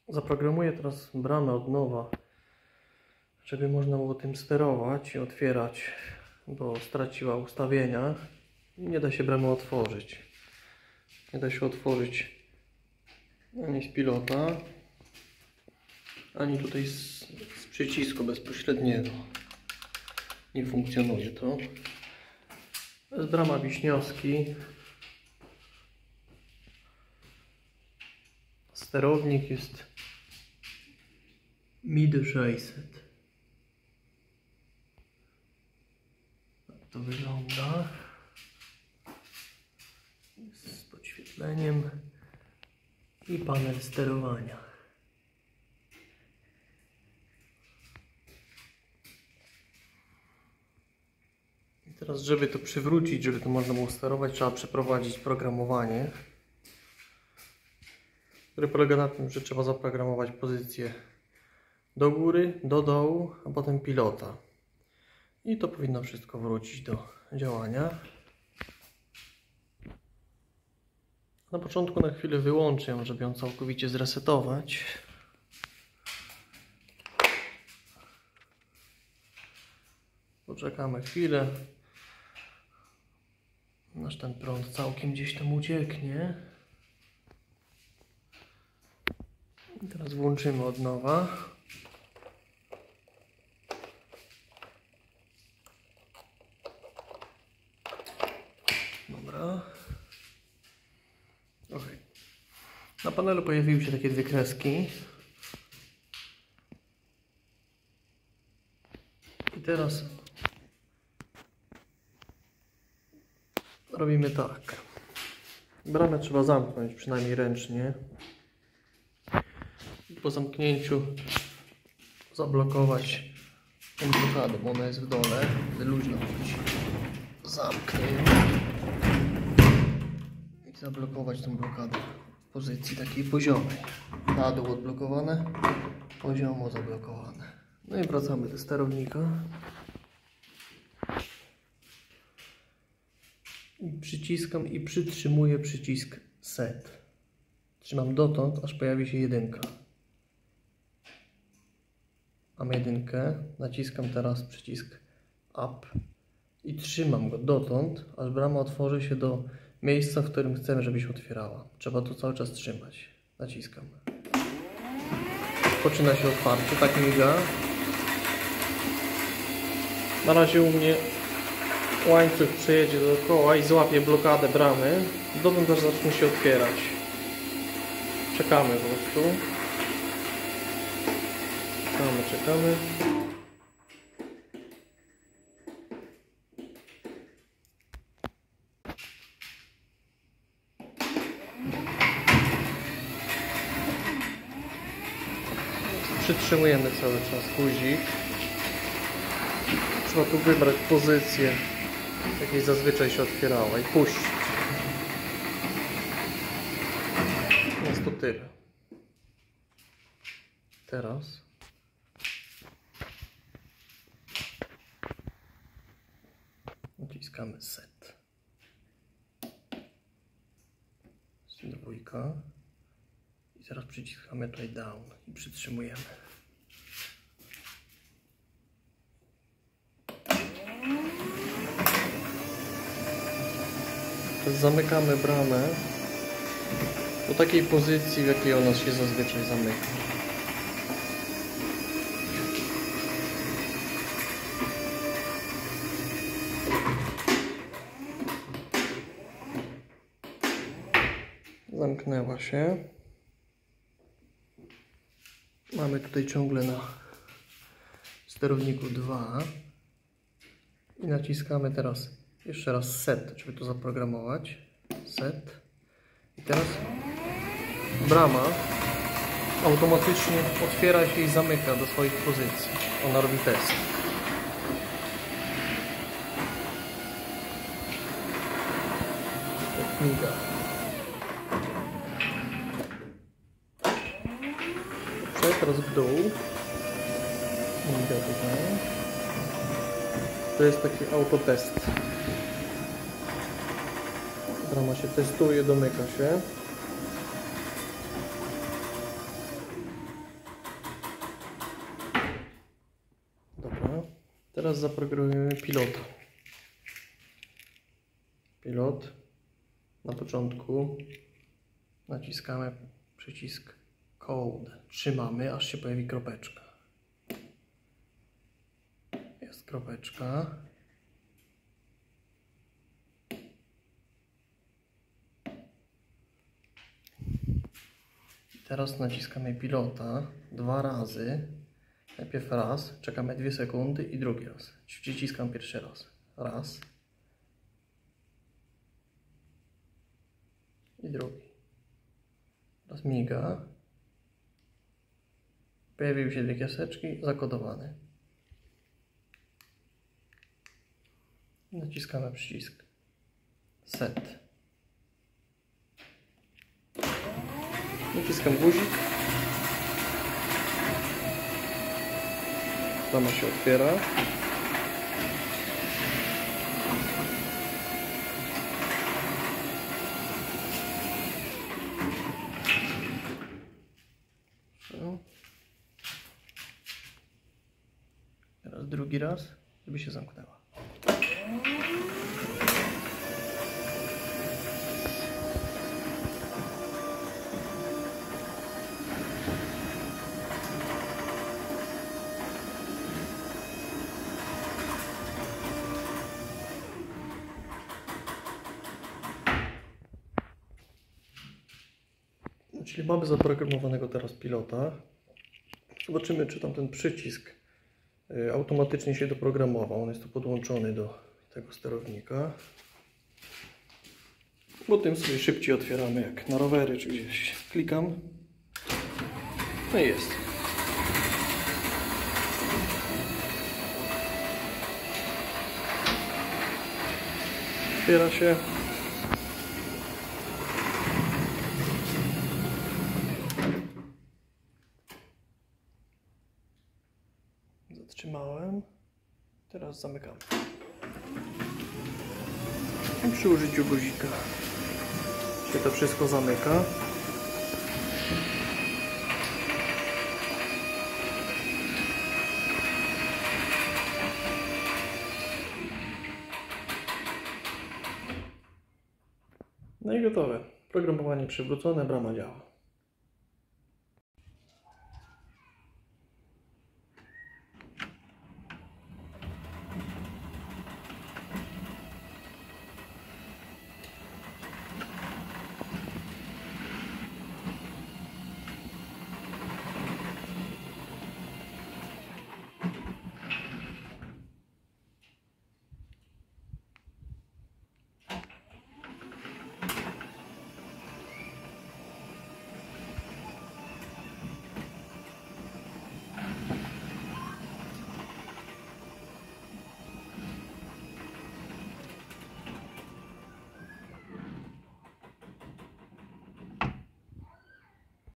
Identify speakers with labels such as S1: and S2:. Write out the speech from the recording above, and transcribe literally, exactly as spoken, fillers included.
S1: Zaprogramuję teraz bramę od nowa, żeby można było tym sterować i otwierać, bo straciła ustawienia i nie da się bramy otworzyć. Nie da się otworzyć ani z pilota, ani tutaj z, z przycisku bezpośredniego. Nie funkcjonuje to. To jest brama Wiśniowski. Sterownik jest M I D sześćset. Tak to wygląda. Z podświetleniem i panel sterowania. I teraz, żeby to przywrócić, żeby to można było sterować, trzeba przeprowadzić programowanie, które polega na tym, że trzeba zaprogramować pozycję do góry, do dołu, a potem pilota. I to powinno wszystko wrócić do działania. Na początku na chwilę wyłączę ją, żeby ją całkowicie zresetować. Poczekamy chwilę, aż ten prąd całkiem gdzieś tam ucieknie. I teraz włączymy od nowa. Dobra. Ok. Na panelu pojawiły się takie dwie kreski. I teraz robimy tak. Bramę trzeba zamknąć, przynajmniej ręcznie. I po zamknięciu zablokować tą blokadę, bo ona jest w dole. Luźno być. Zamknę ją. I zablokować tą blokadę w pozycji takiej poziomej. Na dół odblokowane, poziomo zablokowane. No i wracamy do sterownika. I przyciskam i przytrzymuję przycisk set. Trzymam dotąd, aż pojawi się jedynka. Mam jedynkę, naciskam teraz przycisk up i trzymam go dotąd, aż brama otworzy się do miejsca, w którym chcemy, żeby się otwierała. Trzeba to cały czas trzymać. Naciskam. Poczyna się otwarcie, tak miga. Na razie u mnie łańcuch przejedzie dookoła i złapie blokadę bramy, dotąd aż zacznie się otwierać. Czekamy po prostu. Czekamy, czekamy. Przytrzymujemy cały czas guzik. Trzeba tu wybrać pozycję, w jakiej zazwyczaj się otwierała, i puścić. Jest to tyle. Teraz naciskamy set. Dwójka. I teraz przyciskamy tutaj down i przytrzymujemy. Zamykamy bramę do takiej pozycji, w jakiej ona się zazwyczaj zamyka. Zamknęła się. Mamy tutaj ciągle na sterowniku dwa i naciskamy teraz jeszcze raz set, żeby to zaprogramować. Set. I teraz brama automatycznie otwiera się i zamyka do swoich pozycji. Ona robi test. Tak miga. Teraz w dół. Miga tutaj. To jest taki autotest. Brama się testuje, domyka się. Teraz zaprogramujemy pilota. Pilot. Na początku naciskamy przycisk Code. Trzymamy, aż się pojawi kropeczka. Jest kropeczka. Teraz naciskamy pilota dwa razy. Najpierw raz, czekamy dwie sekundy i drugi raz. Przyciskam pierwszy raz. Raz. I drugi. Teraz miga. Pojawiły się dwie kieseczki zakodowane. Naciskamy przycisk Set. Naciskam guzik. Sama się otwiera. Teraz drugi raz, żeby się zamknęła. Czyli mamy zaprogramowanego teraz pilota. Zobaczymy, czy tam ten przycisk automatycznie się doprogramował. On jest tu podłączony do tego sterownika. Bo tym sobie szybciej otwieramy, jak na rowery czy gdzieś. Klikam. No i jest. Otwiera się. Zatrzymałem. Teraz zamykam. I przy użyciu guzika się to wszystko zamyka. No i gotowe. Programowanie przywrócone, brama działa.